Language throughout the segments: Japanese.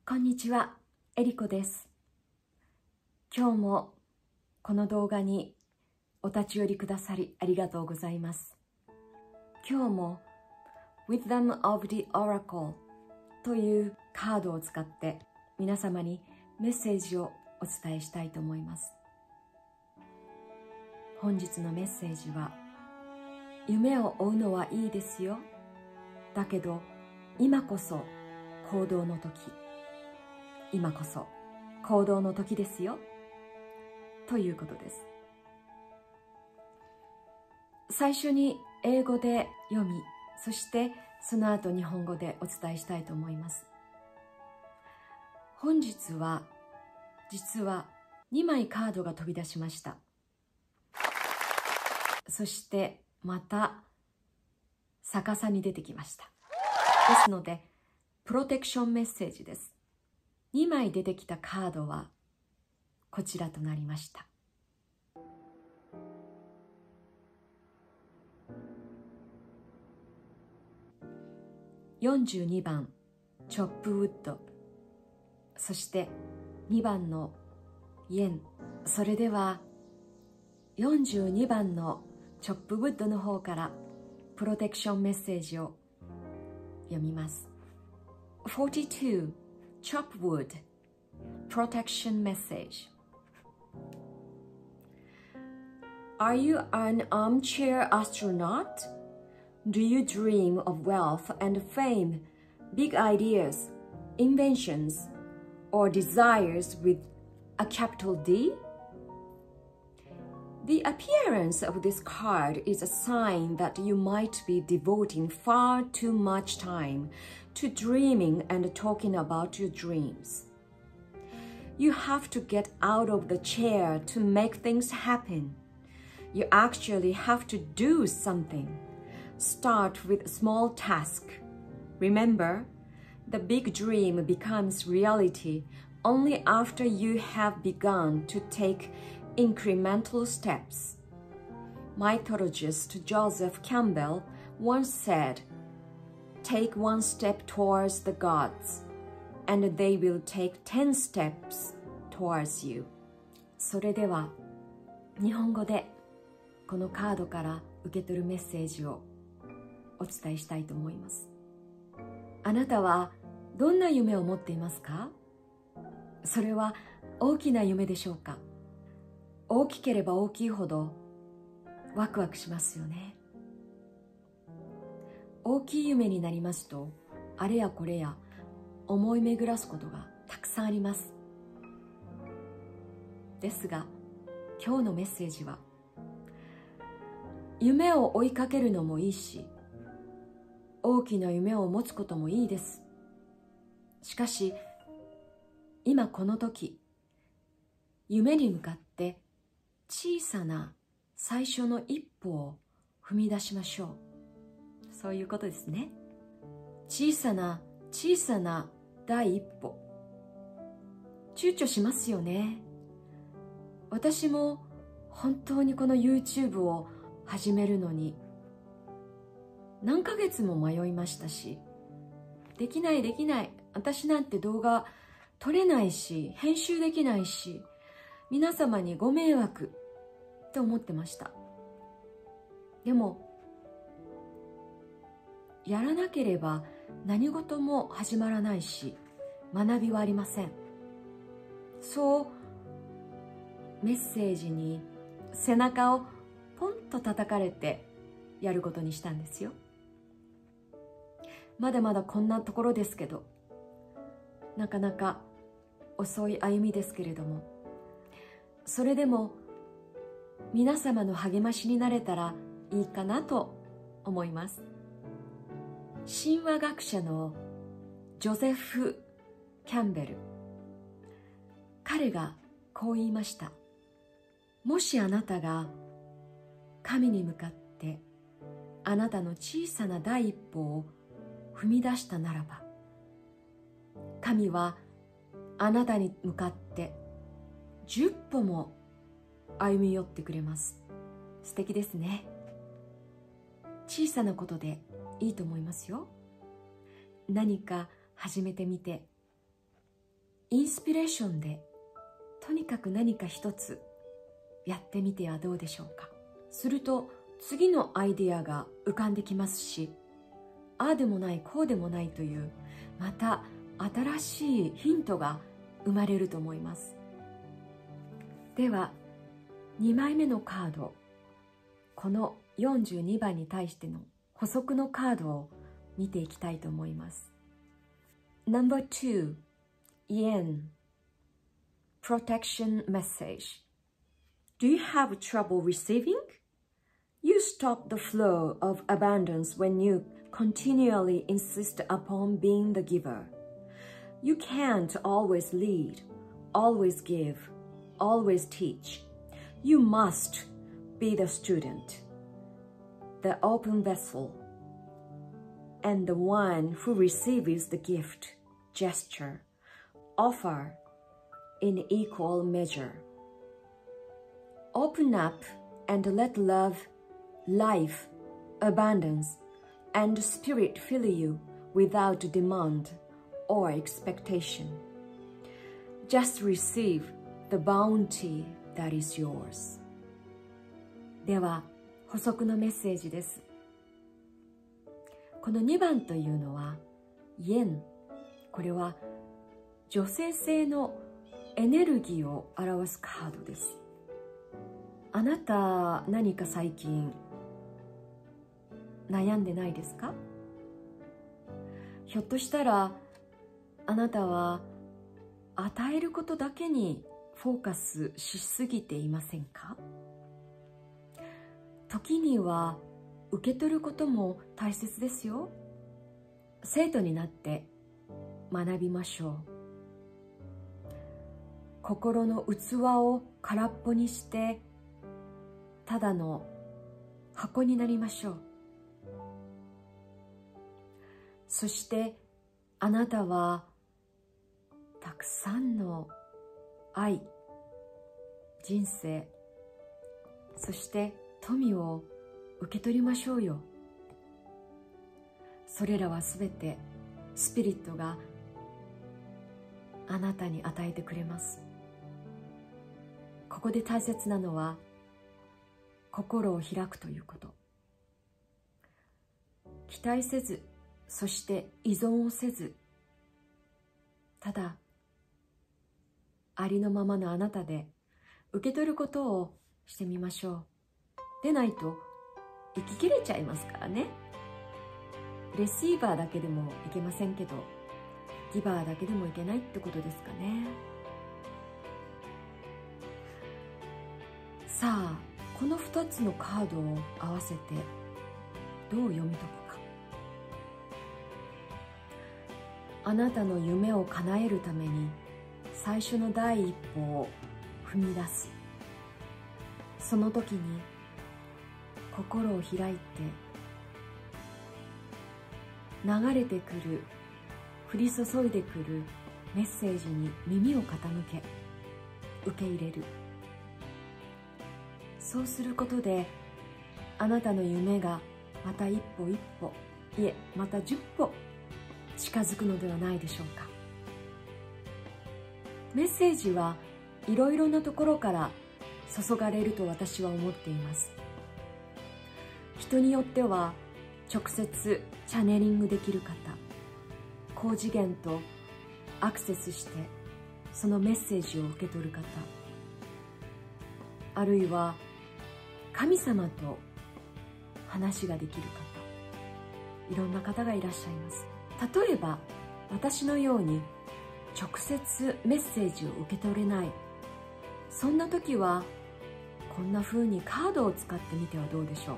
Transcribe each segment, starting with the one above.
こんにちは、えりこです。今日もこの動画にお立ち寄りくださりありがとうございます。今日も Wisdom of the Oracle というカードを使って皆様にメッセージをお伝えしたいと思います。本日のメッセージは、夢を追うのはいいですよ。だけど今こそ行動の時。今こそ行動の時ですよ。ということです。最初に英語で読み、そしてその後日本語でお伝えしたいと思います。本日は実は2枚カードが飛び出しました。そしてまた逆さに出てきました。ですのでプロテクションメッセージです。2枚出てきたカードはこちらとなりました。42番チョップウッド、そして2番のイエン。それでは42番のチョップウッドの方からプロテクションメッセージを読みます。42 Chopwood Protection Message. Are you an armchair astronaut? Do you dream of wealth and fame, big ideas, inventions, or desires with a capital D? The appearance of this card is a sign that you might be devoting far too much time to dreaming and talking about your dreams. You have to get out of the chair to make things happen. You actually have to do something. Start with a small task. Remember, the big dream becomes reality only after you have begun to take incremental steps. Mythologist Joseph Campbell once said, "Take one step towards the gods, and they will take 10 steps towards you." それでは日本語でこのカードから受け取るメッセージをお伝えしたいと思います。あなたはどんな夢を持っていますか？それは大きな夢でしょうか？大きければ大きいほどワクワクしますよね。大きい夢になりますと、あれやこれや思い巡らすことがたくさんあります。ですが、今日のメッセージは、夢を追いかけるのもいいし、大きな夢を持つこともいいです。しかし、今この時、夢に向かって小さな最初の一歩を踏み出しましょう。そういうことですね。小さな第一歩。躊躇しますよね。私も本当にこの YouTube を始めるのに何ヶ月も迷いましたし、できない、私なんて動画撮れないし、編集できないし、皆様にご迷惑と思ってました。でもやらなければ何事も始まらないし、学びはありません。そうメッセージに背中をポンと叩かれてやることにしたんですよ。まだまだこんなところですけど、なかなか遅い歩みですけれども、それでも皆様の励ましになれたらいいかなと思います。神話学者のジョゼフ・キャンベル、彼がこう言いました。もしあなたが神に向かってあなたの小さな第一歩を踏み出したならば、神はあなたに向かって10歩も歩み寄ってくれます。素敵ですね。小さなことでいいと思いますよ。何か始めてみてインスピレーションでとにかく何か一つやってみてはどうでしょうか。すると次のアイデアが浮かんできますし、ああでもないこうでもないというまた新しいヒントが生まれると思います。では2枚目のカード、この42番に対しての補足のカードを見ていきたいと思います。No.2 Yen Protection Message. Do you have trouble receiving? You stop the flow of abundance when you continually insist upon being the giver. You can't always lead, always give, always teach. You must be the student, the open vessel, and the one who receives the gift, gesture, offer in equal measure. Open up and let love, life, abundance, and spirit fill you without demand or expectation. Just receive the bounty that is yours. では、補足のメッセージです。この2番というのは、イエン。これは女性性のエネルギーを表すカードです。あなた、何か最近悩んでないですか？ひょっとしたらあなたは与えることだけにフォーカスしすぎていませんか？時には受け取ることも大切ですよ。生徒になって学びましょう。心の器を空っぽにしてただの箱になりましょう。そしてあなたはたくさんの愛、人生、そして富を受け取りましょうよ。それらはすべてスピリットがあなたに与えてくれます。ここで大切なのは心を開くということ。期待せず、そして依存をせず、ただありのままのあなたで受け取ることをしてみましょう。でないと生き切れちゃいますからね。レシーバーだけでもいけませんけど、ギバーだけでもいけないってことですかね。さあ、この2つのカードを合わせてどう読み解くか。あなたの夢を叶えるために最初の第一歩を踏み出す。その時に心を開いて、流れてくる、降り注いでくるメッセージに耳を傾け、受け入れる。そうすることで、あなたの夢がまた一歩一歩、いえ、また10歩近づくのではないでしょうか。メッセージはいろいろなところから注がれると私は思っています。人によっては直接チャネリングできる方、高次元とアクセスしてそのメッセージを受け取る方、あるいは神様と話ができる方、いろんな方がいらっしゃいます。例えば私のように直接メッセージを受け取れない、そんな時はこんな風にカードを使ってみてはどうでしょう。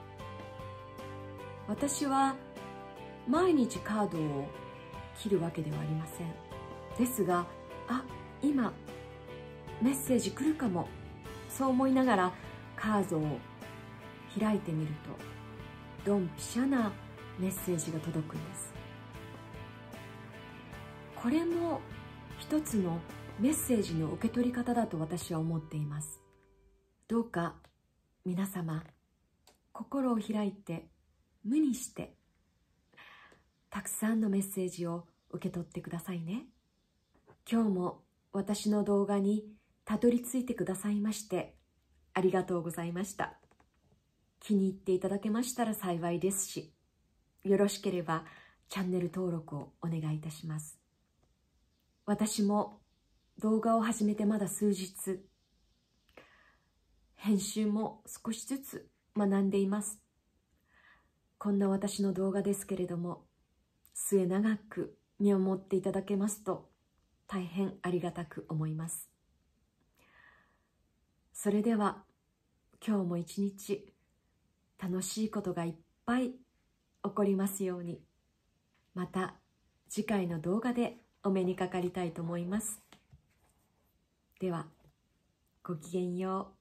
私は毎日カードを切るわけではありません。ですが、今メッセージ来るかも、そう思いながらカードを開いてみるとドンピシャなメッセージが届くんです。これも一つのメッセージの受け取り方だと私は思っています。どうか皆様、心を開いて無にしてたくさんのメッセージを受け取ってくださいね。 今日も私の動画にたどり着いてくださいましてありがとうございました。気に入っていただけましたら幸いですし、よろしければチャンネル登録をお願いいたします。私も動画を始めてまだ数日、編集も少しずつ学んでいます。こんな私の動画ですけれども、末永く見守っていただけますと大変ありがたく思います。それでは今日も一日楽しいことがいっぱい起こりますように、また次回の動画でお目にかかりたいと思います。では、ごきげんよう。